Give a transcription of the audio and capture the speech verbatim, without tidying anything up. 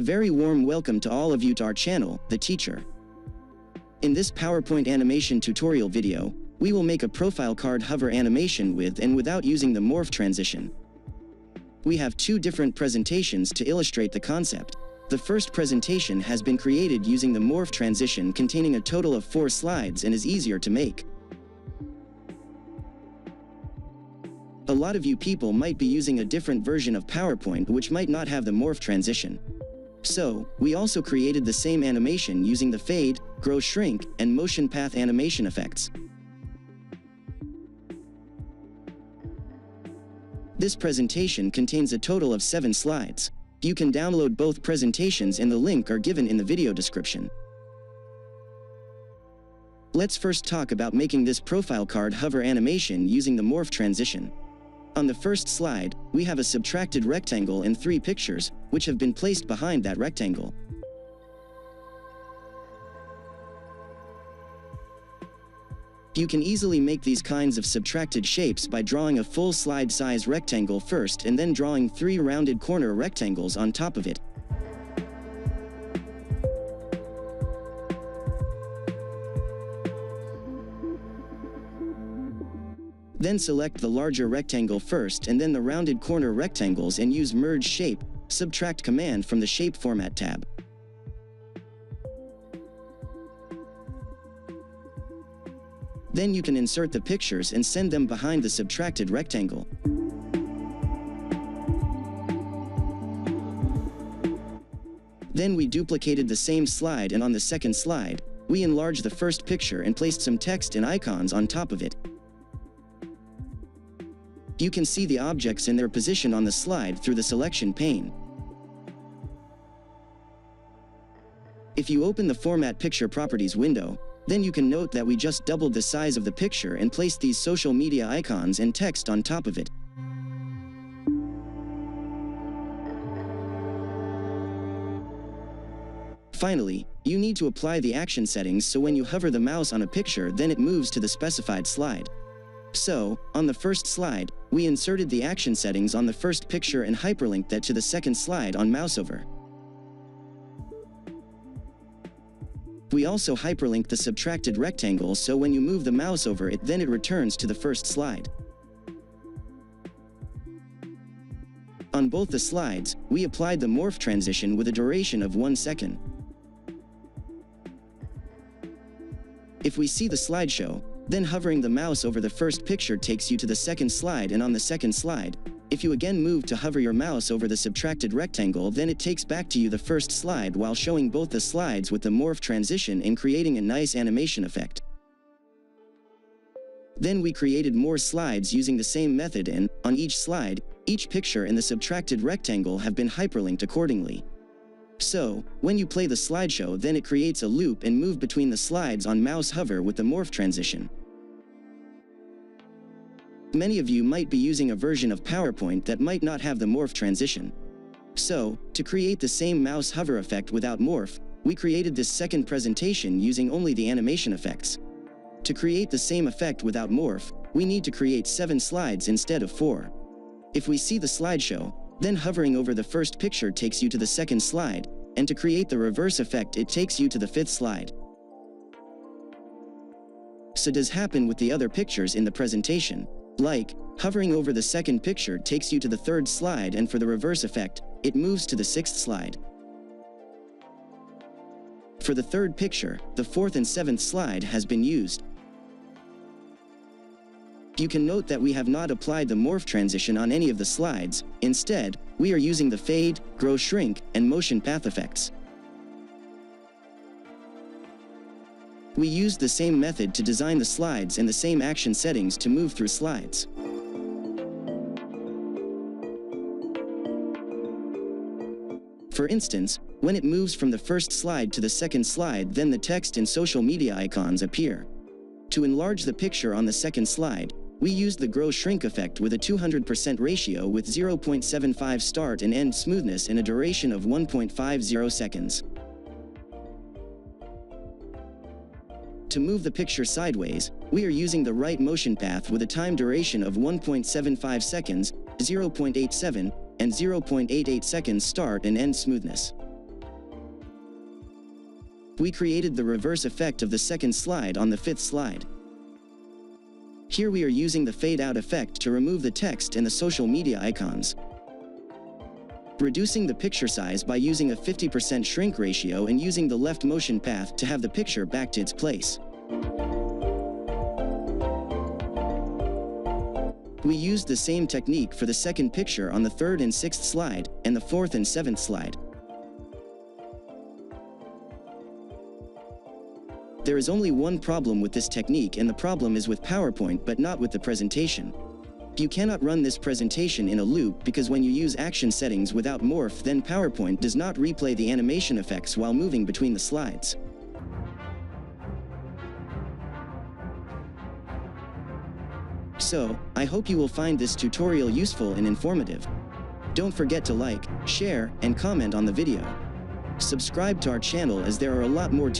very warm welcome to all of you to our channel, The Teacher. In this PowerPoint animation tutorial video, we will make a profile card hover animation with and without using the morph transition. We have two different presentations to illustrate the concept. The first presentation has been created using the morph transition containing a total of four slides and is easier to make. A lot of you people might be using a different version of PowerPoint which might not have the morph transition. So, we also created the same animation using the fade, grow, shrink, and motion path animation effects. This presentation contains a total of seven slides. You can download both presentations and the link are given in the video description. Let's first talk about making this profile card hover animation using the morph transition. On the first slide, we have a subtracted rectangle and three pictures, which have been placed behind that rectangle. You can easily make these kinds of subtracted shapes by drawing a full slide size rectangle first and then drawing three rounded corner rectangles on top of it. Then select the larger rectangle first and then the rounded corner rectangles and use Merge Shape, Subtract command from the Shape Format tab. Then you can insert the pictures and send them behind the subtracted rectangle. Then we duplicated the same slide and on the second slide, we enlarged the first picture and placed some text and icons on top of it. You can see the objects in their position on the slide through the selection pane. If you open the Format Picture Properties window, then you can note that we just doubled the size of the picture and placed these social media icons and text on top of it. Finally, you need to apply the action settings so when you hover the mouse on a picture then it moves to the specified slide. So, on the first slide, we inserted the action settings on the first picture and hyperlinked that to the second slide on mouseover. We also hyperlinked the subtracted rectangle so when you move the mouse over it then it returns to the first slide. On both the slides, we applied the morph transition with a duration of one second. If we see the slideshow, then hovering the mouse over the first picture takes you to the second slide, and on the second slide, if you again move to hover your mouse over the subtracted rectangle then it takes back to you the first slide while showing both the slides with the morph transition and creating a nice animation effect. Then we created more slides using the same method and, on each slide, each picture and the subtracted rectangle have been hyperlinked accordingly. So, when you play the slideshow then it creates a loop and move between the slides on mouse hover with the morph transition. Many of you might be using a version of PowerPoint that might not have the morph transition. So, to create the same mouse hover effect without morph, we created this second presentation using only the animation effects. To create the same effect without morph, we need to create seven slides instead of four. If we see the slideshow, then hovering over the first picture takes you to the second slide, and to create the reverse effect it takes you to the fifth slide. So does happen with the other pictures in the presentation. Like, hovering over the second picture takes you to the third slide and for the reverse effect, it moves to the sixth slide. For the third picture, the fourth and seventh slide has been used. You can note that we have not applied the morph transition on any of the slides. Instead, we are using the fade, grow, shrink, and motion path effects. We used the same method to design the slides and the same action settings to move through slides. For instance, when it moves from the first slide to the second slide then the text and social media icons appear. To enlarge the picture on the second slide, we used the grow shrink effect with a two hundred percent ratio with zero point seven five start and end smoothness and a duration of one point five zero seconds. To move the picture sideways, we are using the right motion path with a time duration of one point seven five seconds, zero point eight seven, and zero point eight eight seconds start and end smoothness. We created the reverse effect of the second slide on the fifth slide. Here we are using the fade out effect to remove the text and the social media icons. Reducing the picture size by using a fifty percent shrink ratio and using the left motion path to have the picture back to its place. We used the same technique for the second picture on the third and sixth slide, and the fourth and seventh slide. There is only one problem with this technique, and the problem is with PowerPoint but not with the presentation. You cannot run this presentation in a loop because when you use action settings without Morph, then PowerPoint does not replay the animation effects while moving between the slides. So, I hope you will find this tutorial useful and informative. Don't forget to like, share, and comment on the video. Subscribe to our channel as there are a lot more